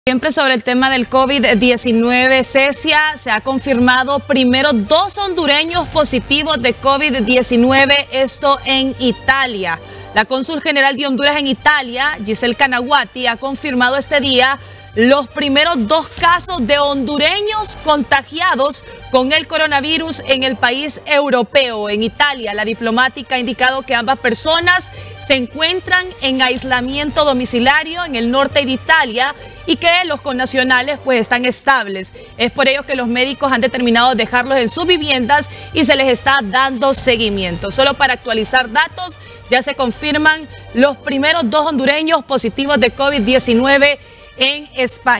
Siempre sobre el tema del COVID-19, Cecia, se ha confirmado primero 2 hondureños positivos de COVID-19, esto en Italia. La cónsul general de Honduras en Italia, Giselle Canaguati, ha confirmado este día los primeros 2 casos de hondureños contagiados con el coronavirus en el país europeo. En Italia, la diplomática ha indicado que ambas personas se encuentran en aislamiento domiciliario en el norte de Italia y que los connacionales pues están estables. Es por ello que los médicos han determinado dejarlos en sus viviendas y se les está dando seguimiento. Solo para actualizar datos, ya se confirman los primeros 2 hondureños positivos de COVID-19 en España.